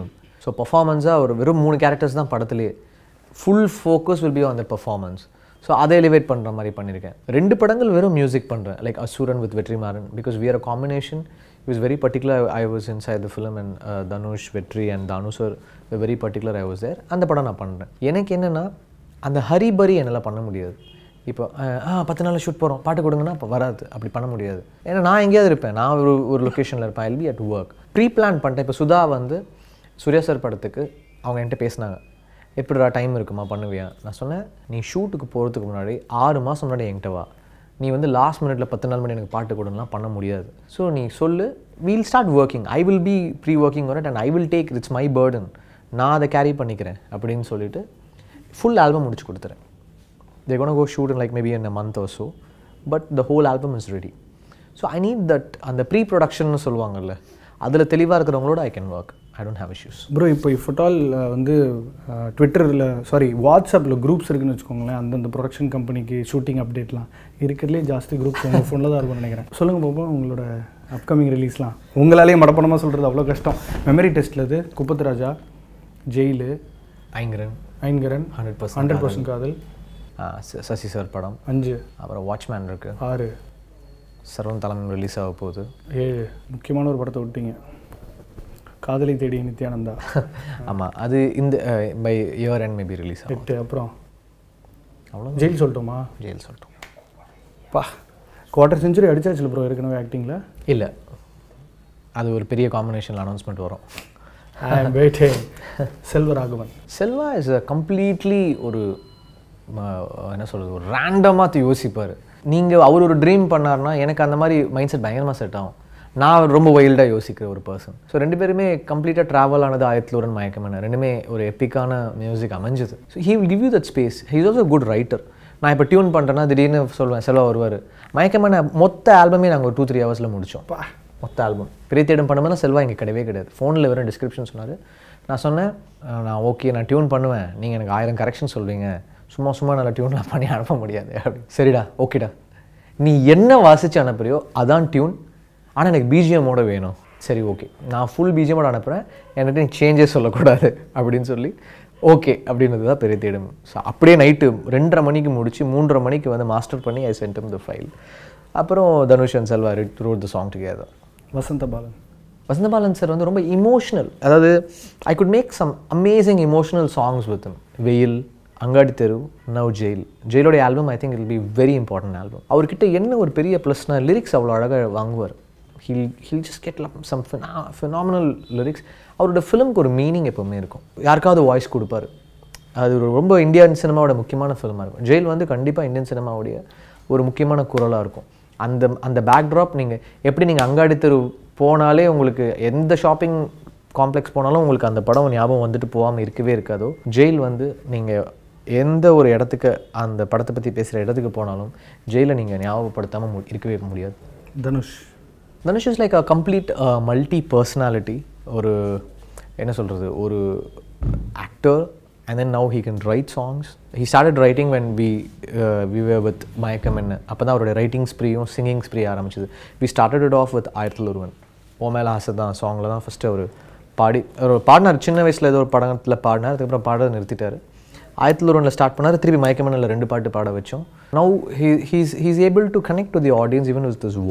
So பர்ஃபார்மன்ஸாக ஒரு வெறும் 3 கேரக்டர்ஸ் தான் படத்துலேயே. Full focus will be on the performance. So அதை எலிவேட் பண்ணுற மாதிரி பண்ணியிருக்கேன். 2 படங்கள் வெறும் மியூசிக் பண்ணுறேன், like Asuran with Vetrimaaran, because we are a combination. He was very particular. I was inside the film and Dhanush, Vetri and Danu sir were very particular. I was there. அந்த படம் நான் பண்ணுறேன். எனக்கு என்னென்னா அந்த ஹரிபரி என்னால் பண்ண முடியாது. இப்போ 10 நாள் ஷூட் போகிறோம், பாட்டு கொடுங்கன்னா அப்போ வராது, அப்படி பண்ண முடியாது. ஏன்னா நான் எங்கேயாவது இருப்பேன், நான் ஒரு லொக்கேஷனில் இருப்பேன். I'll be at work. Pre plan பண்ணிட்டேன். இப்போ சுதா வந்து சூர்யா சார் படத்துக்கு அவங்க என்கிட்ட பேசினாங்க, எப்படிடா டைம் இருக்குமா பண்ணுவியா? நான் சொன்னேன், நீ ஷூட்டுக்கு போகிறதுக்கு முன்னாடி 6 மாதம் முன்னாடி என்கிட்ட வா. நீ வந்து லாஸ்ட் மினிட்ல 10 நாள் மணி எனக்கு பாட்டு கொடுலாம் பண்ண முடியாது. ஸோ நீ சொல்லு, we'll start working. I will be pre working on it and I will take it's my burden. நான் அதை கேரி பண்ணிக்கிறேன் அப்படின்னு சொல்லிட்டு ஃபுல் ஆல்பம் முடிச்சு கொடுத்துறேன். They're going to go shoot in like maybe in a month or so, but the whole album is ready. So I need that, and the pre-production னு சொல்லுவாங்கல்ல, அதில் தெளிவாக இருக்கிறவங்களோட I can work. I don't have issues. Bro இப்போ if at all வந்து ட்விட்டரில் வாட்ஸ்அப்பில் groups இருக்குன்னு வச்சுக்கோங்களேன், அந்தந்த ப்ரொடக்ஷன் கம்பெனிக்கு ஷூட்டிங் அப்டேட்லாம் இருக்கிறதுலே ஜாஸ்தி குரூப்ஸ் உங்கள் ஃபோனில் தான் இருக்கும்னு நினைக்கிறேன். சொல்லுங்கள் பாப்போம், உங்களோட அப்கமிங் ரிலீஸ்லாம் உங்களாலேயே மடப்பணமாக சொல்கிறது அவ்வளோ கஷ்டம். மெமரி டெஸ்ட்டில் இது குப்பத்து ராஜா, ஜெயிலு, ஐங்கரன் 100% காதல், சசி சார் படம் 5, அப்புறம் வாட்ச்மேன் இருக்குது 6, சர்வம் தலைமை ரிலீஸ் ஆக போகுது 7. முக்கியமான ஒரு படத்தை விட்டீங்க, காதலை தேடி நித்யானந்தா. ஆமாம், அது இந்த by year and maybe release 8. அப்புறம் அவ்வளோ ஜெயில் சொல்லட்டோமா? ஜெயில் சொல்லட்டும். பா, குவார்டர் செஞ்சுரி அடிச்சாச்சு ப்ரோ ஏற்கனவே ஆக்டிங்கில்? இல்லை, அது ஒரு பெரிய காம்பினேஷனில் அனௌன்ஸ்மெண்ட் வரும். செல்வா இஸ் அ கம்ப்ளீட்லி ஒரு என்ன சொல்கிறது, ஒரு ரேண்டமாக யோசிப்பார். நீங்கள் அவர் ஒரு ட்ரீம் பண்ணார்னா எனக்கு அந்த மாதிரி மைண்ட் செட் பயங்கரமாக செட் ஆகும். நான் ரொம்ப வைல்டாக யோசிக்கிற ஒரு பர்சன். ஸோ 2 பேருமே கம்ப்ளீட்டாக ட்ராவல் ஆனது 1001 மயக்கமன. 2மே ஒரு எப்பிக்கான மியூசிக் அமைஞ்சது. So he will give you that space. He is also good writer. நான் இப்போ டியூன் பண்ணுறேன்னா திடீர்னு சொல்லுவேன், செல்வா வருவார். மயக்கமன மொத்த ஆல்பமே நாங்கள் ஒரு 2-3 ஹவர்ஸில் முடித்தோம். மொத்த ஆல்பம் பெரிய தேடும் பண்ணும்போது செல்வா இங்கே கிடையவே கிடையாது. ஃபோனில் வெறும் டிஸ்கிரிப்ஷன் சொன்னார். நான் சொன்னேன், நான் ஓகே நான் டியூன் பண்ணுவேன், நீங்கள் எனக்கு 1000 கரெக்ஷன் சொல்வீங்க, சும்மா நல்லா டியூன்லாம் பண்ணி அனுப்ப முடியாது அப்படி. சரிடா, ஓகேடா, நீ என்ன வாசித்து அனுப்புறியோ அதான் டியூன், ஆனால் எனக்கு பிஜிஎம்மோட வேணும். சரி ஓகே, நான் ஃபுல் பிஜிஎம்மோட அனுப்புகிறேன், என்கிட்ட நீ சேஞ்சே சொல்லக்கூடாது அப்படின்னு சொல்லி ஓகே அப்படின்றது தான் பெரிய தேடும். ஸோ அப்படியே நைட்டு 2:30 மணிக்கு முடிச்சு 3:30 மணிக்கு வந்து மாஸ்டர் பண்ணி I sent him the file. அப்புறம் Dhanush and Selva wrote the song together. Vasanthabalan sir வந்து ரொம்ப இமோஷனல். அதாவது I could make some amazing emotional songs with him. Veyil, Angadi Theru, now Jail. ஜெயிலோடைய album I think it will be very important album. அவர்கிட்ட என்ன ஒரு பெரிய ப்ளஸ்னா லிரிக்ஸ் அவ்வளோ அழகாக வாங்குவார். He'll just get some phenomenal lyrics. அவரோட ஃபிலிமுக்கு ஒரு மீனிங் எப்போவுமே இருக்கும். யாருக்காவது வாய்ஸ் கொடுப்பார். அது ஒரு ரொம்ப இந்தியன் சினிமாவோட முக்கியமான ஃபிலிமாக இருக்கும். ஜெயில் வந்து கண்டிப்பாக இந்தியன் சினிமாவுடைய ஒரு முக்கியமான குரலாக இருக்கும். அந்த பேக்ட்ராப் நீங்கள் எப்படி நீங்கள் அங்காடி தெரு போனாலே உங்களுக்கு எந்த ஷாப்பிங் காம்ப்ளெக்ஸ் போனாலும் உங்களுக்கு அந்த படம் ஞாபகம் வந்துட்டு போகாமல் இருக்கவே இருக்காதோ, ஜெயில் வந்து நீங்கள் எந்த ஒரு இடத்துக்கு அந்த படத்தை பற்றி பேசுகிற இடத்துக்கு போனாலும் ஜெயிலை நீங்கள் ஞாபகப்படுத்தாமல் இருக்கவே முடியாது. Dhanush is like a complete multi personality. ஒரு என்ன சொல்கிறது, ஒரு actor. And then now he can write songs. He started writing when we were with Mayakam and அப்போ தான் அவருடைய ரைட்டிங் ஸ்ப்ரீயும் சிங்கிங் ஸ்ப்ரீ ஆரம்பிச்சது. We started it off with 1001. ஓ மேலே ஆசை தான் சாங்கில் தான் ஃபஸ்ட்டு அவர் பாடினார். சின்ன வயசில் ஏதோ ஒரு படத்தில் பாடினார், அதுக்கப்புறம் பாட நிறுத்திட்டார். 1001 ஸ்டார்ட் பண்ணார், திருப்பி மயக்கமனில் 2 பாட்டு பாட வச்சோம். Now he's able to connect to the audience even with his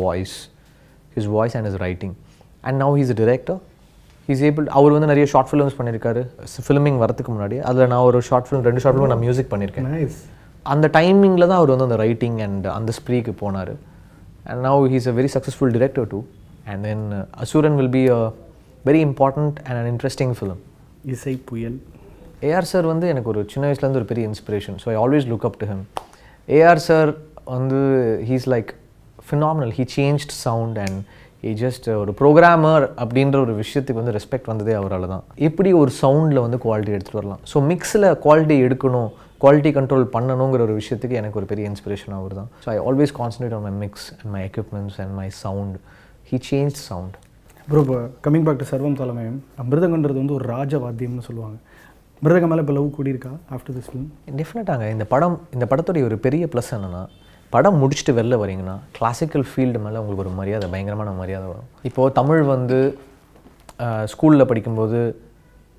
voice and his writing. And now he's a director. He's able. அவர் வந்து நிறைய ஷார்ட் ஃபிலிம்ஸ் பண்ணியிருக்காரு ஃபிலிமிங் வரதுக்கு முன்னாடி. அதில் நான் ஒரு 2 ஷார்ட் ஃபிலிம் நான் மியூசிக் பண்ணியிருக்கேன். அந்த டைமிங்கில் தான் அவர் வந்து அந்த ரைட்டிங் அண்ட் அந்த ஸ்ப்ரீக்கு போனார். And now he's a very successful director too. And then Asuran will be a very important and an interesting film. இசை புயல். ஏஆர் சார் வந்து எனக்கு ஒரு சின்ன வயசுலேருந்து ஒரு பெரிய inspiration. So I always look up to him. AR sir வந்து he's like phenomenal. He changed sound and just ஒரு ப்ரோக்ராமர் அப்படின்ற ஒரு விஷயத்துக்கு வந்து ரெஸ்பெக்ட் வந்ததே அவரால் தான். எப்படி ஒரு சவுண்டில் வந்து குவாலிட்டி எடுத்துகிட்டு வரலாம், ஸோ மிக்ஸில் குவாலிட்டி எடுக்கணும், குவாலிட்டி கண்ட்ரோல் பண்ணணுங்கிற ஒரு விஷயத்துக்கு எனக்கு ஒரு பெரிய இன்ஸ்பிரேஷன் அவர் தான். So I always concentrate on my mix and my equipments and my sound. He change sound. Bro, இப்போ coming back to Sarvam Thaalamayam, மிருதங்கன்றது வந்து ஒரு ராஜவாத்தியம்னு சொல்லுவாங்க. மிருதங்க மேலே இப்போ லவ் கூடியிருக்கா ஆஃப்டர் திஸ் ஃபிலிம்? டெஃபினட்டாங்க. இந்த படத்துடைய ஒரு பெரிய ப்ளஸ் என்னென்னா, படம் முடிச்சுட்டு வெளில வரீங்கன்னா கிளாசிக்கல் ஃபீல்டு மேலே உங்களுக்கு ஒரு மரியாதை, பயங்கரமான மரியாதை வரும். இப்போது தமிழ் வந்து ஸ்கூலில் படிக்கும்போது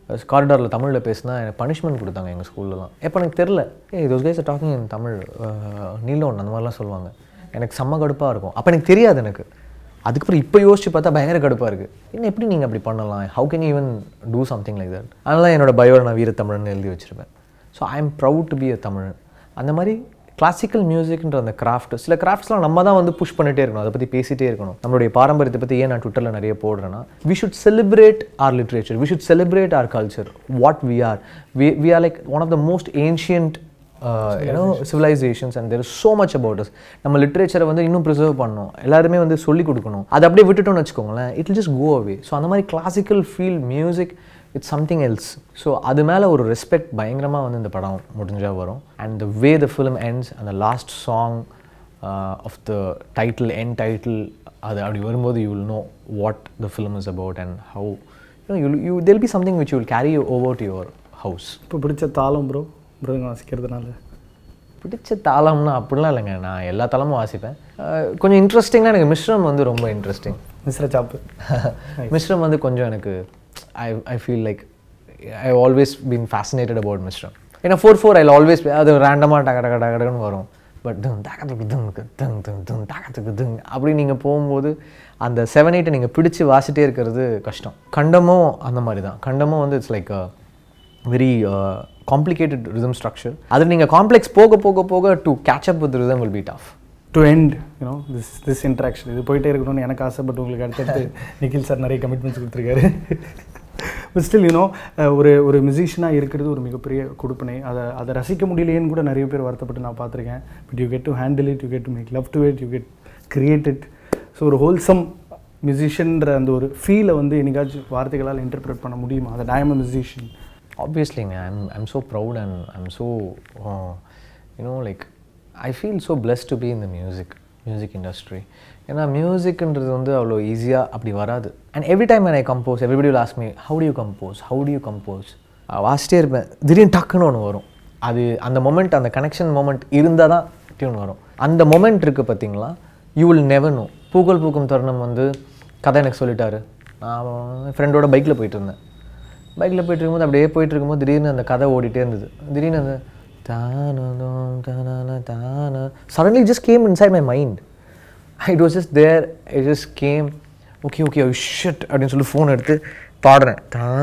காரிடாரில் தமிழில் பேசினா எனக்கு பனிஷ்மெண்ட் கொடுத்தாங்க எங்கள் ஸ்கூல்லலாம். எப்போ எனக்கு தெரில those guys are talking in Tamil நீலோன் அந்த மாதிரிலாம் சொல்லுவாங்க. எனக்கு செம்ம கடுப்பாக இருக்கும். அப்போ எனக்கு தெரியாது எனக்கு. அதுக்கப்புறம் இப்போ யோசிச்சு பார்த்தா பயங்கர கடுப்பாக இருக்குது. என்ன எப்படி நீங்கள் அப்படி பண்ணலாம்? How can you even do something like that? அதனால் என்னோட பயோவில் நான் வீரத்தமிழன் எழுதி வச்சுருப்பேன். So I am proud to be a தமிழன். அந்த மாதிரி கிளாசிக்கல் மியூசிக்ன்ற அந்த கிராஃப்ட், சில கிராஃப்ட்ஸ்லாம் நம்ம தான் வந்து புஷ் பண்ணிகிட்டே இருக்கணும், அதை பற்றி பேசிகிட்டே இருக்கணும். நம்மளுடைய பாரம்பரியத்தை பற்றி ஏன் நான் ட்விட்டரில் நிறைய போடுறேன்னா, we should celebrate our literature, we should celebrate our culture, what we are. We are like one of the most ancient civilizations and there is so much about us. நம்ம லிட்ரேச்சரை வந்து இன்னும் ப்ரிசர்வ் பண்ணணும், எல்லாருமே வந்து சொல்லிக் கொடுக்கணும். அதை அப்படியே விட்டுட்டோம்னு வச்சுக்கோங்களேன், it will just go away. So அந்த மாதிரி classical feel music it's something else. So அது மேலே ஒரு ரெஸ்பெக்ட் பயங்கரமாக வந்து இந்த படம் முடிஞ்சால் வரும். And the way the film ends, அந்த last song of the title, end title, அது அப்படி வரும்போது you will know what the film is about and how you there will be something which you will carry over to your house. இப்போ பிடிச்ச தாளம் bro, மிருதங்கம் வாசிக்கிறதுனால பிடிச்ச தாளம்னா அப்படிலாம் இல்லைங்க, நான் எல்லா தாளமும் வாசிப்பேன். கொஞ்சம் இன்ட்ரெஸ்டிங்னா எனக்கு மிஸ்ரம் வந்து ரொம்ப இன்ட்ரெஸ்டிங். மிஸ்ர சாப்பு மிஸ்ரம் வந்து கொஞ்சம் எனக்கு I feel like I've always been fascinated about Meshram. ஏன்னா 4/4 I'll always அது ரேண்டமாக டகன்னு வரும். பட் அப்படி நீங்கள் போகும்போது அந்த 7/8 நீங்கள் பிடிச்சி வாசிட்டே இருக்கிறது கஷ்டம். கண்டமும் அந்த மாதிரி தான். கண்டமும் வந்து it's like very complicated rhythm structure. அது நீங்கள் காம்ப்ளெக்ஸ் போக போக போக to catch up with rhythm will be tough. To end you know this interaction இது போயிட்டே இருக்கணும்னு எனக்கு ஆசைப்பட்டு உங்களுக்கு அடுத்தடுத்து நிகில் சார் நிறைய கமிட்மெண்ட்ஸ் கொடுத்துருக்காரு. பட் ஸ்டில் யூனோ ஒரு மியூசிஷியனாக இருக்கிறது ஒரு மிகப்பெரிய கொடுப்பனை. அதை ரசிக்க முடியலையேன்னு கூட நிறைய பேர் வருத்தப்பட்டு நான் பார்த்துருக்கேன். But you get to handle it, you get to make love to it, you get create it. So ஒரு ஹோல்சம் மியூசிஷியன்ற அந்த ஒரு ஃபீலை வந்து என்னைக்காச்சும் வார்த்தைகளால் இன்டர்பிரேட் பண்ண முடியுமா? அதை I am a musician. Obviously, I'm so proud and I'm so, like, I feel so blessed to be in the music industry. ஏன்னா மியூசிக்ன்றது வந்து அவ்வளோ ஈஸியாக அப்படி வராது. And every time when I compose, everybody will ask me, how do you compose? வாசிட்டே இருப்பேன், திடீர்னு டக்குன்னு ஒன்று வரும். அது அந்த மொமெண்ட், அந்த கனெக்ஷன் மொமெண்ட் இருந்தால் தான் டியூன் வரும். அந்த மொமெண்ட் இருக்குது பார்த்தீங்களா, யூ வில் நெவர் நோ. பூக்கள் பூக்கும் தருணம் வந்து கதை எனக்கு சொல்லிட்டாரு. நான் என் ஃப்ரெண்டோட பைக்கில் போயிட்டு இருந்தேன். பைக்கில் போயிட்டு இருக்கும்போது அப்படியே போயிட்டு இருக்கும்போது திடீர்னு அந்த கதை ஓடிட்டே இருந்தது. திடீர்னு அந்த தான suddenly it just came inside my mind. It was just there, it just came. Okay, oh shit அப்படின்னு சொல்லி ஃபோன் எடுத்து பாடுறேன்.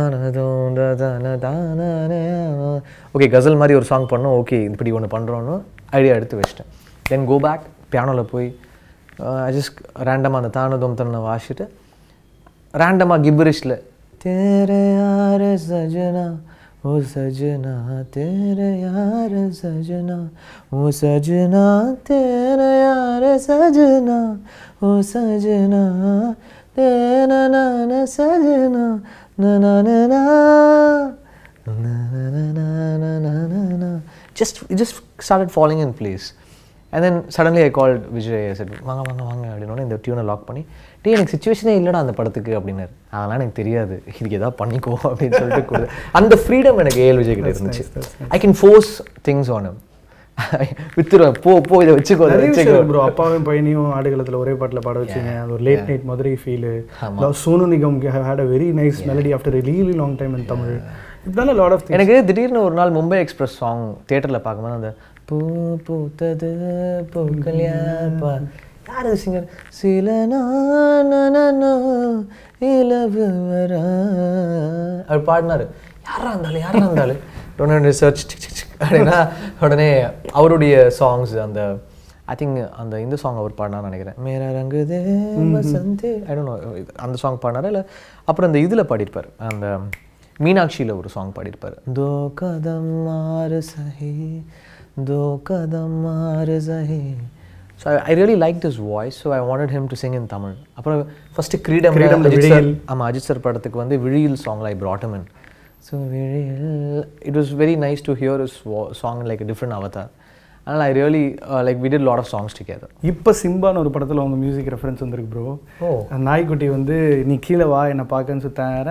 ஓகே கசல் மாதிரி ஒரு சாங் பண்ணோம். ஓகே இப்படி ஒன்று பண்ணுறோன்னு ஐடியா எடுத்து வச்சிட்டேன். தென் கோ பேக் பியானோவில் போய் ஐ ஜஸ்ட் ரேண்டமாக அந்த தானதோம் தன்னை வாசிட்டு ரேண்டமாக கிப்பரிஷில் तेरे यार सजना ओ सजना तेरे यार सजना ओ सजना तेरे यार सजना ओ सजना तेरा नान सजना na na na na na na na na na it just started falling in place. And then suddenly I called Vijay. I said வாங்க அப்படின்னு இந்த டியூனை லாக் பண்ணி, டே எனக்கு சிச்சுவேஷனே இல்லைடா அந்த படத்துக்கு அப்படின்னாரு. அதெல்லாம் எனக்கு தெரியாது, இதுக்கு எதாவது பண்ணிக்கோ அப்படின்னு சொல்லிட்டு கொடு. அந்த ஃப்ரீடம் எனக்கு ஏஎல் விஜய் கிட்ட இருந்துச்சு. I can force things on him. வித்துருவேன், போ இதை வச்சுக்கோ ப்ரோ. அப்பாவும் பையனையும் ஆடுகளத்தில் ஒரே பாட்டில் பாட வச்சுங்க. அது ஒரு late night Madurai feel. Sonu Nigam had a very nice melody after a really long time in Tamil. இப்படிதான் லாட் ஆஃப் எனக்கு திடீர்னு ஒரு நாள் மும்பை எக்ஸ்பிரஸ் சாங் தியேட்டரில் பார்க்கும்போது அந்த பூ பூத்தது பூக்கல்யாப்பா யார் அது சிங்கர், சில நானோ இலவு வர அவர் பாடினார். யாரா இருந்தாலும் உடனே சர்ச் அப்படின்னா உடனே அவருடைய சாங்ஸ் அந்த ஐ திங்க் அந்த இந்த சாங் அவர் பாடினான்னு நினைக்கிறேன். Mera Rangde Basanti I don't know அந்த சாங் பாடினாரா இல்லை அப்புறம் அந்த இதில் பாடியிருப்பார், அந்த மீனாட்சியில் ஒரு சாங் பாடியிருப்பார். தோ கதம் மாறு சஹி दो कदम मार रहे. So I really liked his voice, so I wanted him to sing in Tamil. அப்புறம் ஃபர்ஸ்ட் கிரீடம் ஆமாம் அஜித் சார் படத்துக்கு வந்து விழியில் சாங்ல I brought him in. So விழியில் it was very nice to hear his song in like a different avatar. And I really like we did a lot of songs together. இப்போ சிம்பான்னு ஒரு படத்தில் உங்கள் music reference வந்துருக்கு bro. நாய்க்குட்டி வந்து நீ கீழே வா என்னை பார்க்கன்னு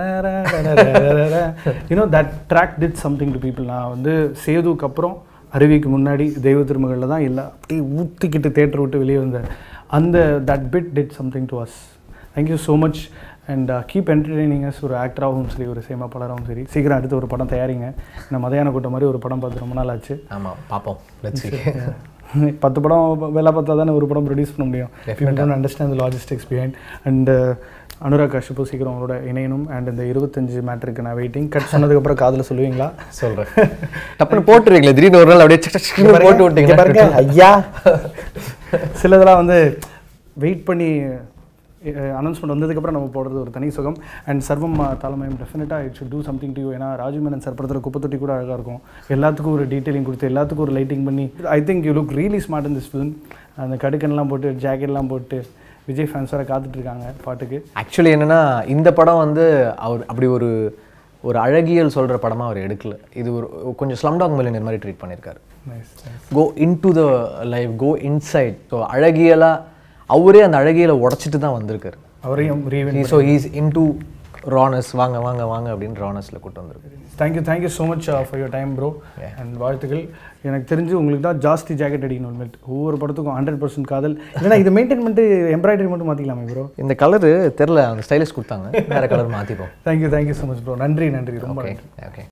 you know that track did something to people. நான் வந்து சேதுக்கு அப்புறம் அருவிக்கு முன்னாடி தெய்வ திருமகளில் தான் எல்லாம் அப்படியே ஊற்றிக்கிட்டு தேட்டர் விட்டு வெளியே வந்தேன். அந்த that bit did something to us. Thank you so much. And keep entertaining us. ஒரு ஆக்டராகவும் சரி, ஒரு சினிமாப்பாளராகவும் சரி, சீக்கிரம் அடுத்து ஒரு படம் தயாரிங்க. நான் மதியான கூட்டம் மாதிரி ஒரு படம் பார்த்து ரொம்ப நாள் ஆச்சு. ஆமாம், பார்ப்போம். 10 படம் வேலை பார்த்தா தானே ஒரு படம் ப்ரொடியூஸ் பண்ண முடியும். Understand the logistics behind. And Anurag Kashyap சீக்கிரம் அவங்களோட இணையணும். அண்ட் இந்த 25 மேட்ருக்கு நான் வெயிட்டிங். கட் சொன்னதுக்கப்புறம் காதில் சொல்லுவீங்களா? சொல்கிறேன். டப்புன்னு போட்டுருவீங்களா? திடீர்னு ஒரு நாள் அப்படியே போட்டு விட்டீங்க பாருங்க ஐயா. சிலதெல்லாம் வந்து வெயிட் பண்ணி அனௌன்ஸ்மெண்ட் வந்ததுக்கப்புறம் நம்ம போடுறது ஒரு தனி சுகம். அண்ட் சர்வம் தலைமையும் டெஃபினட்டாக it should do something to you. ஏன்னா ராஜு மேனன் சார் படத்தில் குப்பத்தொட்டி கூட அழகாக இருக்கும். எல்லாத்துக்கும் ஒரு டீட்டெயிலிங் கொடுத்து, எல்லாத்துக்கும் ஒரு லைட்டிங் பண்ணி, I think you look really smart in this film. அந்த கடுக்கன்லாம் போட்டு, ஜாக்கெட்லாம் போட்டு விஜய் ஃபேன்ஸ் வர காத்துட்ருக்காங்க பாட்டுக்கு. ஆக்சுவலி என்னென்னா, இந்த படம் வந்து அவர் அப்படி ஒரு அழகியல் சொல்கிற படமாக அவர் எடுக்கல. இது ஒரு கொஞ்சம் ஸ்லம்டாக் மில்லியனர் மாதிரி ட்ரீட் பண்ணியிருக்காரு. Go in to the life, go inside. So அழகியலாக அவரே அந்த அழகியலை உடச்சிட்டு தான் வந்திருக்காரு. அவரையும் ஸோ ஹீஸ் இன் டு ரானஸ். வாங்க வாங்க வாங்க அப்படின்னு ரானஸில் கூட்டு வந்திருக்கு. Thank you so much for your time bro. And வாழ்த்துக்கள். எனக்கு தெரிஞ்சு உங்களுக்கு தான் ஜாஸ்தி ஜாக்கெட் அடிக்கணும். உண்மையில் ஒவ்வொரு படத்துக்கும் 100% காதல். இல்லைனா இது மெயின்டைன் பண்ணிட்டு எம்ப்ராய்டரி மட்டும் மாற்றிக்கலாமே ப்ரோ? இந்த கலரு தெரில, அந்த ஸ்டைலிஷ் கொடுத்தாங்க, வேறு கலர் மாற்றிப்போம். Thank you so much bro. நன்றி ரொம்ப. ஓகே.